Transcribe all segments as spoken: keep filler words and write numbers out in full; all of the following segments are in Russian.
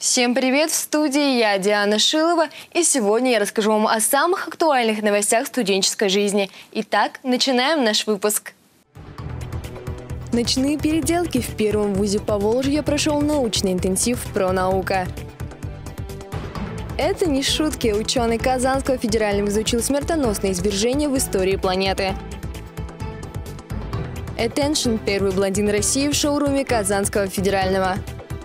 Всем привет! В студии я, Диана Шилова, и сегодня я расскажу вам о самых актуальных новостях студенческой жизни. Итак, начинаем наш выпуск. Ночные переделки. В первом вузе Поволжья прошел научный интенсив «Пронаука». Это не шутки. Ученый Казанского федерального изучил смертоносные извержения в истории планеты. Attention – первый блондин России в шоуруме Казанского федерального.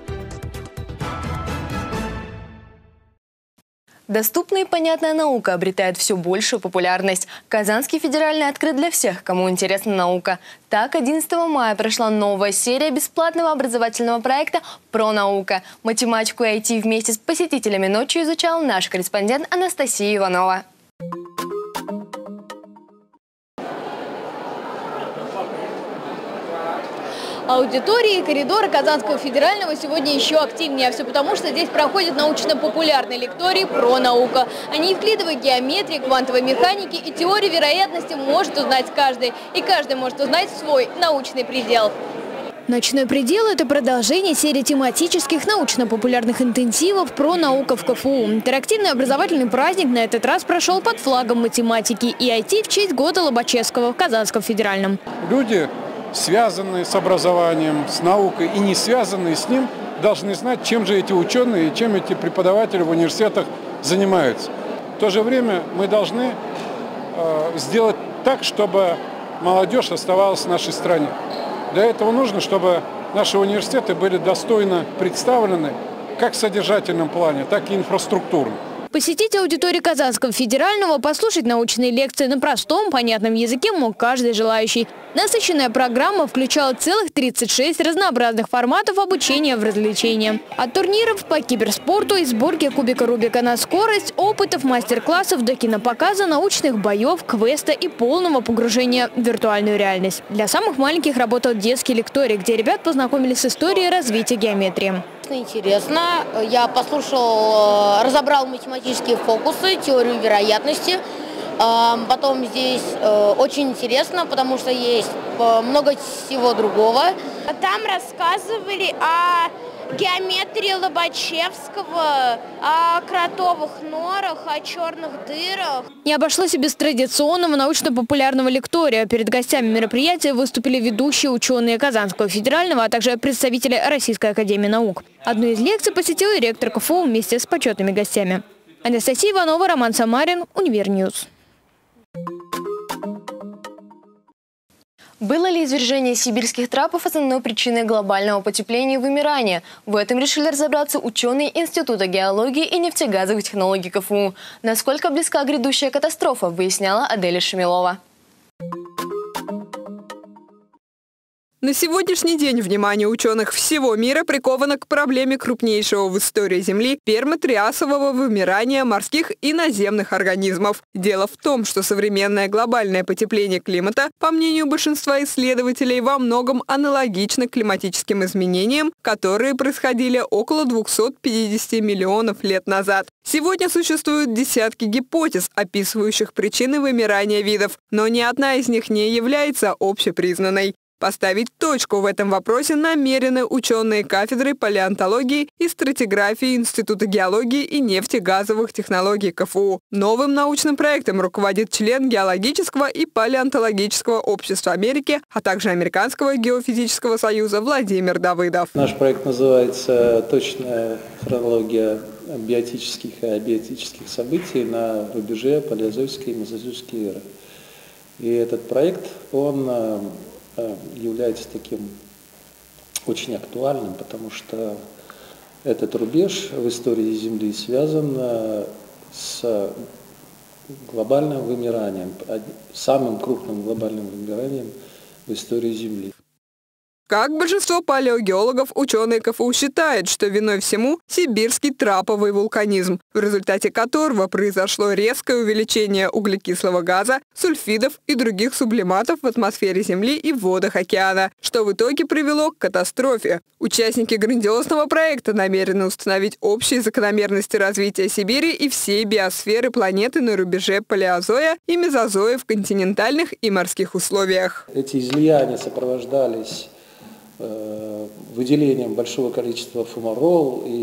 Доступная и понятная наука обретает все большую популярность. Казанский федеральный открыт для всех, кому интересна наука. Так, одиннадцатого мая прошла новая серия бесплатного образовательного проекта «Пронаука». Математику и ай ти вместе с посетителями ночью изучал наш корреспондент Анастасия Иванова. Аудитории и коридоры Казанского федерального сегодня еще активнее. А все потому, что здесь проходит научно-популярный лекторий «Пронаука». О неевклидовой геометрии, квантовой механике и теории вероятности может узнать каждый. И каждый может узнать свой научный предел. «Ночной предел» – это продолжение серии тематических научно-популярных интенсивов «Пронаука» в ка эф у. Интерактивный образовательный праздник на этот раз прошел под флагом математики и ай ти в честь года Лобачевского в Казанском федеральном. Люди, связанные с образованием, с наукой и не связанные с ним, должны знать, чем же эти ученые и чем эти преподаватели в университетах занимаются. В то же время мы должны э, сделать так, чтобы молодежь оставалась в нашей стране. Для этого нужно, чтобы наши университеты были достойно представлены как в содержательном плане, так и инфраструктурно. Посетить аудиторию Казанского федерального, послушать научные лекции на простом, понятном языке мог каждый желающий. Насыщенная программа включала целых тридцать шесть разнообразных форматов обучения в развлечения. От турниров по киберспорту и сборки кубика Рубика на скорость, опытов, мастер-классов до кинопоказа, научных боев, квеста и полного погружения в виртуальную реальность. Для самых маленьких работал детский лекторий, где ребят познакомились с историей развития геометрии. Интересно. Я послушал, разобрал математические фокусы, теорию вероятности. Потом здесь очень интересно, потому что есть много всего другого. Там рассказывали о геометрии Лобачевского, о кротовых норах, о черных дырах. Не обошлось и без традиционного научно-популярного лектория. Перед гостями мероприятия выступили ведущие ученые Казанского федерального, а также представители Российской академии наук. Одну из лекций посетил и ректор ка эф у вместе с почетными гостями. Анастасия Иванова, Роман Самарин, Универньюз. Было ли извержение сибирских трапов основной причиной глобального потепления и вымирания? В этом решили разобраться ученые Института геологии и нефтегазовых технологий ка эф у. Насколько близка грядущая катастрофа, выясняла Аделя Шамилова. На сегодняшний день внимание ученых всего мира приковано к проблеме крупнейшего в истории Земли пермо-триасового вымирания морских и наземных организмов. Дело в том, что современное глобальное потепление климата, по мнению большинства исследователей, во многом аналогично климатическим изменениям, которые происходили около двухсот пятидесяти миллионов лет назад. Сегодня существуют десятки гипотез, описывающих причины вымирания видов, но ни одна из них не является общепризнанной. Поставить точку в этом вопросе намерены ученые кафедры палеонтологии и стратиграфии Института геологии и нефтегазовых технологий ка эф у. Новым научным проектом руководит член Геологического и палеонтологического общества Америки, а также Американского геофизического союза Владимир Давыдов. Наш проект называется «Точная хронология биотических и абиотических событий на рубеже палеозойской и мезозойской эры». И этот проект, он является таким очень актуальным, потому что этот рубеж в истории Земли связан с глобальным вымиранием, самым крупным глобальным вымиранием в истории Земли. Как большинство палеогеологов, ученые ка эф у считают, что виной всему сибирский траповый вулканизм, в результате которого произошло резкое увеличение углекислого газа, сульфидов и других сублиматов в атмосфере Земли и в водах океана, что в итоге привело к катастрофе. Участники грандиозного проекта намерены установить общие закономерности развития Сибири и всей биосферы планеты на рубеже палеозоя и мезозоя в континентальных и морских условиях. Эти излияния сопровождались выделением большого количества фумарол и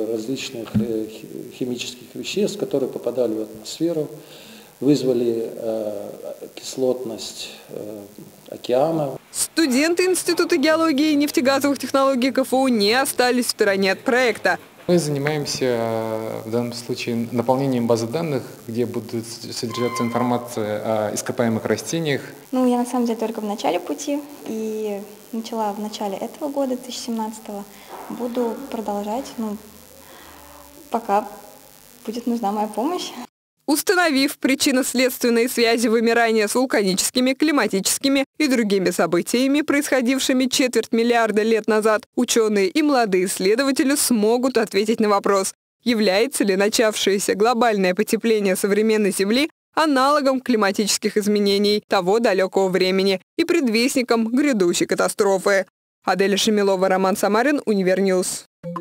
различных химических веществ, которые попадали в атмосферу, вызвали э, кислотность э, океана. Студенты Института геологии и нефтегазовых технологий КФУ не остались в стороне от проекта. Мы занимаемся в данном случае наполнением базы данных, где будет содержаться информация о ископаемых растениях. Ну, я на самом деле только в начале пути и начала в начале этого года, две тысячи семнадцатого. Буду продолжать, ну, пока будет нужна моя помощь. Установив причинно-следственные связи вымирания с вулканическими, климатическими и другими событиями, происходившими четверть миллиарда лет назад, ученые и молодые исследователи смогут ответить на вопрос, является ли начавшееся глобальное потепление современной Земли аналогом климатических изменений того далекого времени и предвестником грядущей катастрофы. Аделя Шемилова, Роман Самарин, Универньюз.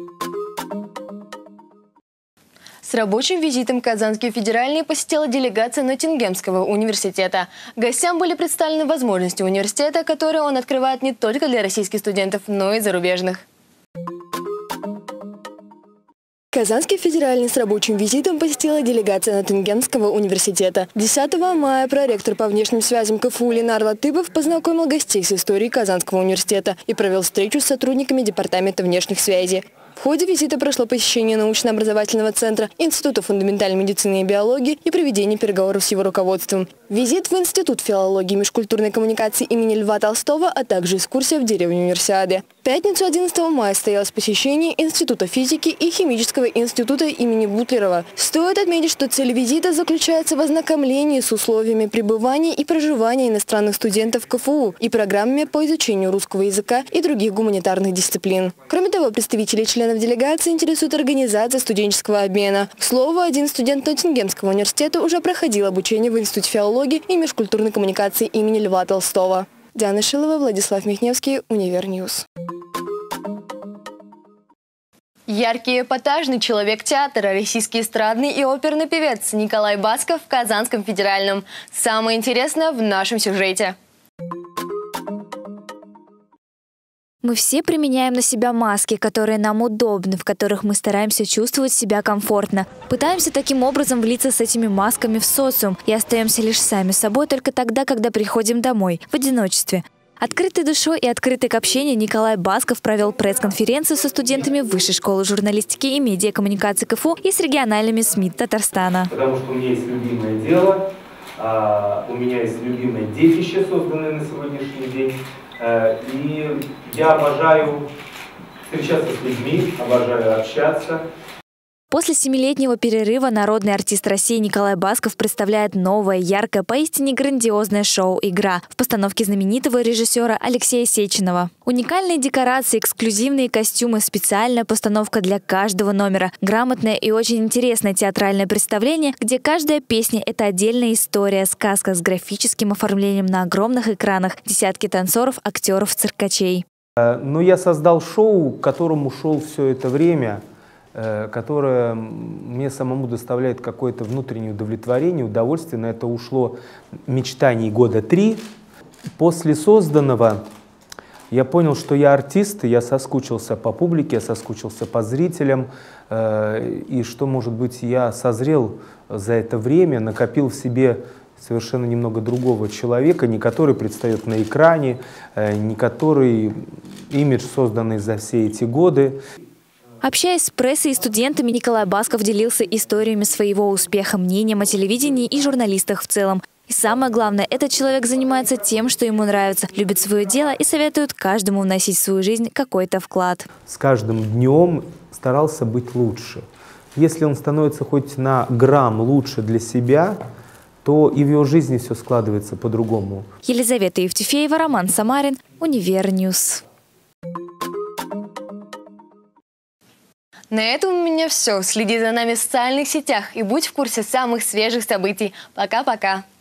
С рабочим визитом Казанский федеральный посетила делегация Ноттингемского университета. Гостям были представлены возможности университета, которые он открывает не только для российских студентов, но и зарубежных. Казанский федеральный с рабочим визитом посетила делегация Ноттингемского университета. десятого мая проректор по внешним связям КФУ Ленар Латыпов познакомил гостей с историей Казанского университета и провел встречу с сотрудниками Департамента внешних связей. В ходе визита прошло посещение научно-образовательного центра Института фундаментальной медицины и биологии и проведение переговоров с его руководством. Визит в Институт филологии и межкультурной коммуникации имени Льва Толстого, а также экскурсия в деревню Универсиады. В пятницу одиннадцатого мая состоялось посещение Института физики и химического института имени Бутлерова. Стоит отметить, что цель визита заключается в ознакомлении с условиями пребывания и проживания иностранных студентов КФУ и программами по изучению русского языка и других гуманитарных дисциплин. Кроме того, представители членов Членов делегации интересует организация студенческого обмена. К слову, один студент Ноттингемского университета уже проходил обучение в Институте филологии и межкультурной коммуникации имени Льва Толстого. Диана Шилова, Владислав Михневский, Универньюз. Яркий и эпатажный человек театра, российский эстрадный и оперный певец Николай Басков в Казанском федеральном. Самое интересное в нашем сюжете. Мы все применяем на себя маски, которые нам удобны, в которых мы стараемся чувствовать себя комфортно. Пытаемся таким образом влиться с этими масками в социум и остаемся лишь сами собой только тогда, когда приходим домой, в одиночестве. Открытой душой и открытый к общению Николай Басков провел пресс-конференцию со студентами Высшей школы журналистики и медиакоммуникации КФУ и с региональными СМИ Татарстана. Потому что у меня есть любимое дело, у меня есть любимое детище, созданное на сегодняшний день. И я обожаю встречаться с людьми, обожаю общаться. После семилетнего перерыва народный артист России Николай Басков представляет новое, яркое, поистине грандиозное шоу «Игра» в постановке знаменитого режиссера Алексея Сеченова. Уникальные декорации, эксклюзивные костюмы, специальная постановка для каждого номера, грамотное и очень интересное театральное представление, где каждая песня – это отдельная история, сказка с графическим оформлением на огромных экранах, десятки танцоров, актеров, циркачей. Но я создал шоу, к которому шел все это время, которое мне самому доставляет какое-то внутреннее удовлетворение, удовольствие. На это ушло мечтаний года три. После созданного я понял, что я артист, и я соскучился по публике, я соскучился по зрителям, и что, может быть, я созрел за это время, накопил в себе совершенно немного другого человека, не который предстает на экране, не который имидж, созданный за все эти годы. Общаясь с прессой и студентами, Николай Басков делился историями своего успеха, мнением о телевидении и журналистах в целом. И самое главное, этот человек занимается тем, что ему нравится, любит свое дело и советует каждому вносить в свою жизнь какой-то вклад. С каждым днем старался быть лучше. Если он становится хоть на грамм лучше для себя, то и в его жизни все складывается по-другому. Елизавета Евтефеева, Роман Самарин, Универньюз. На этом у меня все. Следи за нами в социальных сетях и будь в курсе самых свежих событий. Пока-пока.